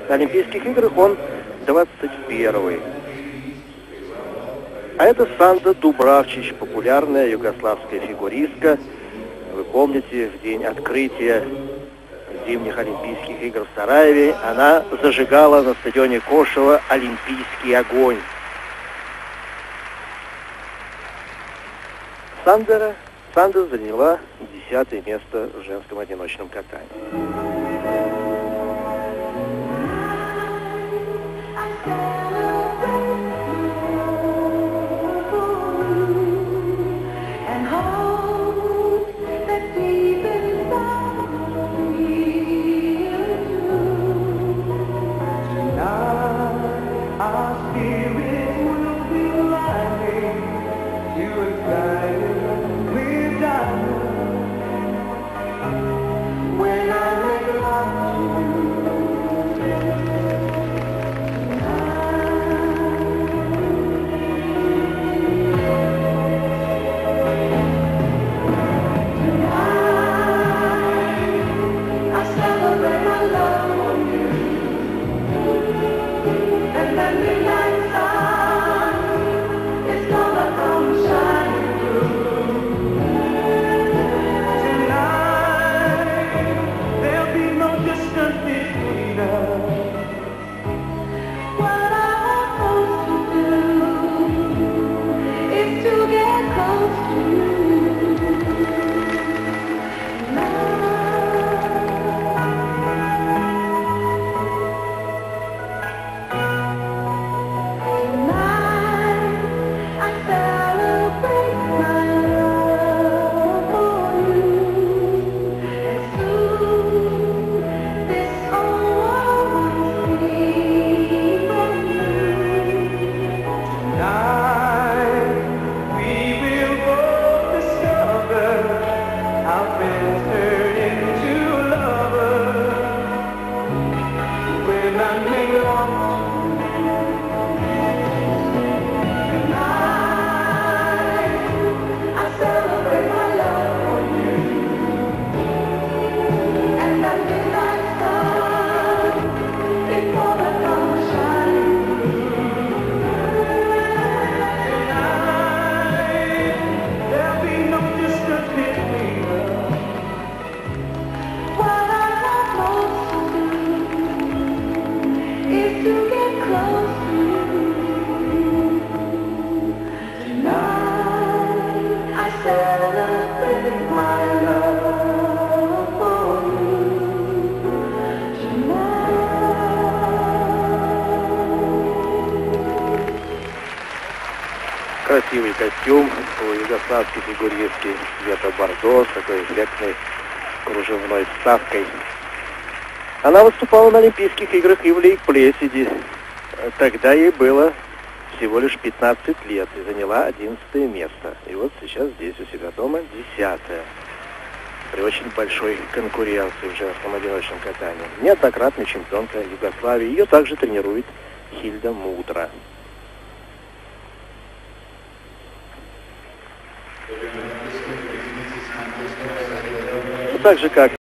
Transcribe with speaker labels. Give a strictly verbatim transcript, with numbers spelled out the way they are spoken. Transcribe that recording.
Speaker 1: На Олимпийских играх он двадцать первый. А это Санда Дубравчич, популярная югославская фигуристка. Вы помните, в день открытия зимних Олимпийских игр в Сараеве она зажигала на стадионе Кошева олимпийский огонь. Сандера, Санда заняла десятое место в женском одиночном катании. Красивый костюм у югославской фигуристки цвета бордо с такой эффектной кружевной вставкой. Она выступала на Олимпийских играх и в Лейк-Плесиде. Тогда ей было всего лишь пятнадцать лет и заняла одиннадцатое место. И вот сейчас здесь у себя дома десятое. При очень большой конкуренции в женском одиночном катании. Неоднократная чемпионка Югославии. Ее также тренирует Хильда Мудра. Так же, как